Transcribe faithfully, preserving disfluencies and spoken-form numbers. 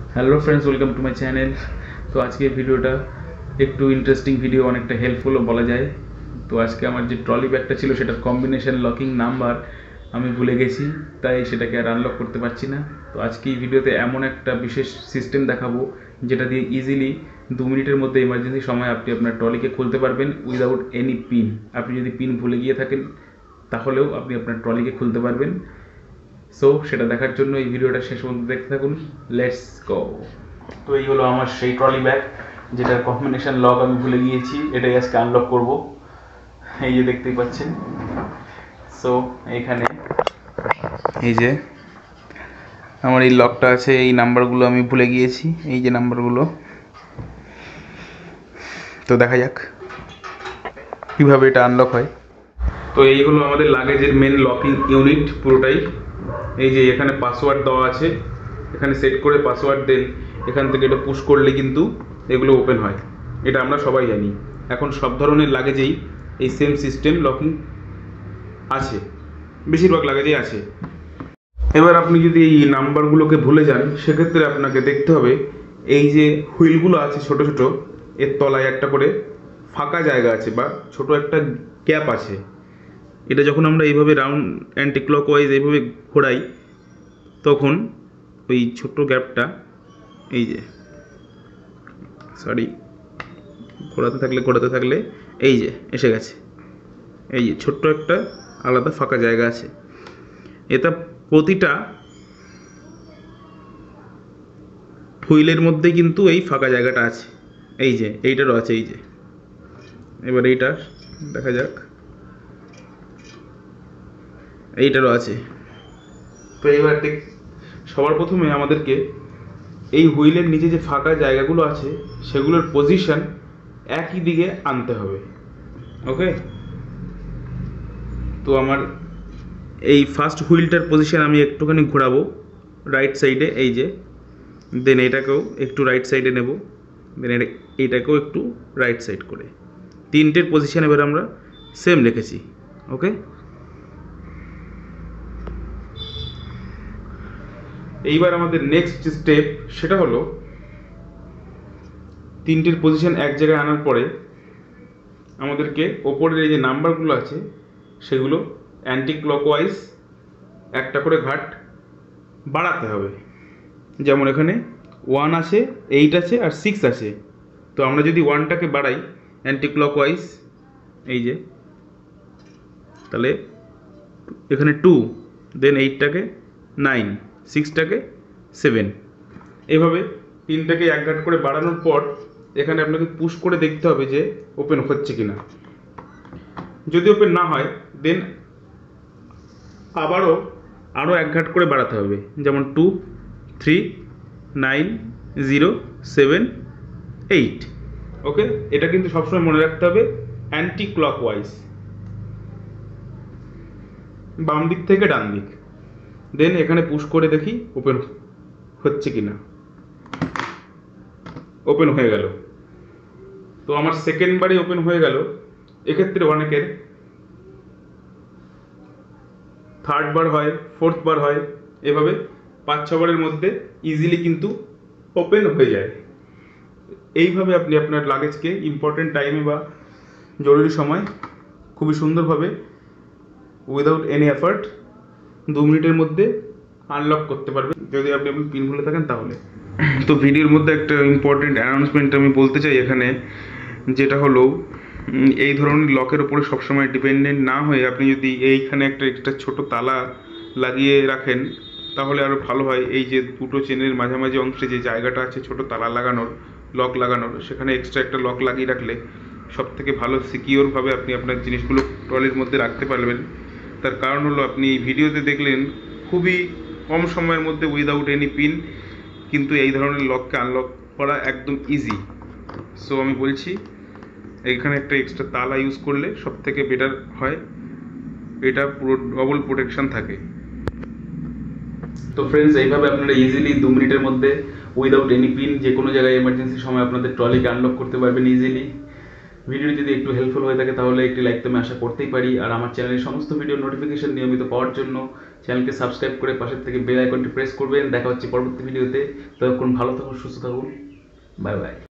Hello friends, welcome to my channel. তো আজকে ভিডিওটা একটু ইন্টারেস্টিং ভিডিও, অনেকটা হেল্পফুলও বলা যায়। তো আজকে আমার যে ট্রলি ব্যাগটা ছিল সেটার কম্বিনেশন লকিং নাম্বার আমি ভুলে গেছি, তাই সেটাকে আর আনলক করতে পারছি না। তো আজকে এই ভিডিওতে এমন একটা বিশেষ সিস্টেম দেখাবো যেটা দিয়ে ইজিলি দু মিনিটের মধ্যে এমার্জেন্সি সময় আপনি আপনার ট্রলিকে খুলতে পারবেন উইদাউট এনি পিন। আপনি যদি পিন ভুলে গিয়ে থাকেন তাহলেও আপনি আপনার ট্রলিকে খুলতে পারবেন। সো সেটা দেখার জন্য এই ভিডিওটা শেষ পর্যন্ত দেখতে থাকুন। Let's go. তো এই হলো আমার সেই ট্রলি ব্যাগ যেটার কম্বিনেশন লক আমি ভুলে গিয়েছি, এটাই আজকে আনলক করব। এই যে দেখতেই পাচ্ছেন। সো এইখানে এই যে আমার এই লকটা আছে, এই নাম্বারগুলো আমি ভুলে গিয়েছি, এই যে নাম্বারগুলো। তো দেখা যাক কীভাবে এটা আনলক হয়। তো এই হলো আমাদের লাগেজের মেন লকিং ইউনিট পুরোটাই। এই যে এখানে পাসওয়ার্ড দেওয়া আছে, এখানে সেট করে পাসওয়ার্ড দেন, এখান থেকে এটা পুশ করলে কিন্তু এগুলো ওপেন হয়। এটা আমরা সবাই জানি। এখন সব ধরনের লাগেজেই এই সেম সিস্টেম লকিং আছে, বেশিরভাগ লাগেজেই আছে। এবার আপনি যদি এই নাম্বারগুলোকে ভুলে যান সেক্ষেত্রে আপনাকে দেখতে হবে এই যে হুইলগুলো আছে ছোট ছোট, এর তলায় একটা করে ফাঁকা জায়গা আছে বা ছোট একটা গ্যাপ আছে। এটা যখন আমরা এইভাবে রাউন্ড অ্যান্টি ক্লকওয়াইজ এইভাবে ঘোরাই তখন ওই ছোট্ট গ্যাপটা, এই যে সরি ঘোরাতে থাকলে ঘোরাতে থাকলে এই যে এসে গেছে, এই যে ছোট্ট একটা আলাদা ফাঁকা জায়গা আছে। এটা প্রতিটা হুইলের মধ্যে কিন্তু এই ফাঁকা জায়গাটা আছে, এই যে এইটারও আছে, এই যে এবার এইটা দেখা যাক, এইটারও আছে। তো এবার দেখ, সবার প্রথমে আমাদেরকে এই হুইলের নিচে যে ফাঁকা জায়গাগুলো আছে সেগুলোর পজিশন একই দিকে আনতে হবে। ওকে, তো আমার এই ফার্স্ট হুইলটার পজিশন আমি একটুখানি ঘোরাবো রাইট সাইডে, এই যে দেন এটাকেও একটু রাইট সাইডে নেব, দেন এইটাকেও একটু রাইট সাইড করে তিনটের পজিশন এবার আমরা সেম রেখেছি। ওকে, এইবার আমাদের নেক্সট স্টেপ সেটা হলো তিনটের পজিশন এক জায়গায় আনার পরে আমাদেরকে ওপরের এই যে নাম্বারগুলো আছে সেগুলো অ্যান্টি ক্লকওয়াইজ একটা করে ঘাট বাড়াতে হবে। যেমন এখানে ওয়ান আছে, এইট আছে আর সিক্স আছে। তো আমরা যদি ওয়ানটাকে বাড়াই অ্যান্টি ক্লকওয়াইজ, এই যে তাহলে এখানে টু, দেন এইটটাকে নাইন, সিক্সটাকে সেভেন, এভাবে তিনটাকে এক ঘাট করে বাড়ানোর পর এখানে আপনাকে পুশ করে দেখতে হবে যে ওপেন হচ্ছে কিনা। যদি ওপেন না হয় দেন আবারও আরও এক ঘাট করে বাড়াতে হবে, যেমন two, three, nine, zero, seven, eight. Okay, এটা কিন্তু সবসময় মনে রাখতে হবে অ্যান্টি ক্লকওয়াইজ, বাম দিক থেকে ডান দিক। দেন এখানে পুশ করে দেখি ওপেন হচ্ছে কিনা। ওপেন হয়ে গেল। তো আমার সেকেন্ড বারে ওপেন হয়ে গেল। এক্ষেত্রে অনেকের থার্ড বার হয়, ফোর্থ বার হয়, এভাবে পাঁচ ছ বারের মধ্যে ইজিলি কিন্তু ওপেন হয়ে যায়। এইভাবে আপনি আপনার লাগেজকে ইম্পর্টেন্ট টাইমে বা জরুরি সময় খুবই সুন্দরভাবে উইদাউট এনি এফার্ট দু মিনিটের মধ্যে আনলক করতে পারবেন, যদি আপনি আপনি পিন ভুলে থাকেন তাহলে। তো ভিডিওর মধ্যে একটা ইম্পর্টেন্ট অ্যানাউন্সমেন্ট আমি বলতে চাই এখানে, যেটা হলো এই ধরনের লকের ওপরে সবসময় ডিপেন্ডেন্ট না হয়ে আপনি যদি এইখানে একটা একটা ছোট তালা লাগিয়ে রাখেন তাহলে আরও ভালো হয়। এই যে দুটো চেনের মাঝামাঝি অংশে যে জায়গাটা আছে ছোট তালা লাগানোর, লক লাগানোর, সেখানে এক্সট্রা একটা লক লাগিয়ে রাখলে সব থেকে ভালো সিকিওরভাবে আপনি আপনার জিনিসগুলো ট্রলির মধ্যে রাখতে পারবেন। তার কারণ হলো আপনি এই ভিডিওতে দেখলেন খুবই কম সময়ের মধ্যে উইদাউট এনি পিন কিন্তু এই ধরনের লককে আনলক করা একদম ইজি। সো আমি বলছি এইখানে একটা এক্সট্রা তালা ইউজ করলে সব থেকে বেটার হয়, এটা পুরো ডবল প্রোটেকশন থাকে। তো ফ্রেন্ডস, এইভাবে আপনারা ইজিলি দু মিনিটের মধ্যে উইদাউট এনি পিন যে কোনো জায়গায় এমার্জেন্সি সময় আপনাদের ট্রলিকে আনলক করতে পারবেন ইজিলি। ভিডিও যদি একটু হেল্পফুল হয়ে থাকে তাহলে একটি লাইক তো আমি আশা করতেই পারি। আর আমার চ্যানেলের সমস্ত ভিডিও নোটিফিকেশন নিয়মিত পাওয়ার জন্য চ্যানেলকে সাবস্ক্রাইব করে পাশের থেকে বেল আইকনটি প্রেস করবেন। দেখা হচ্ছে পরবর্তী ভিডিওতে। ততক্ষণ ভালো থাকুন, সুস্থ থাকুন। Bye by.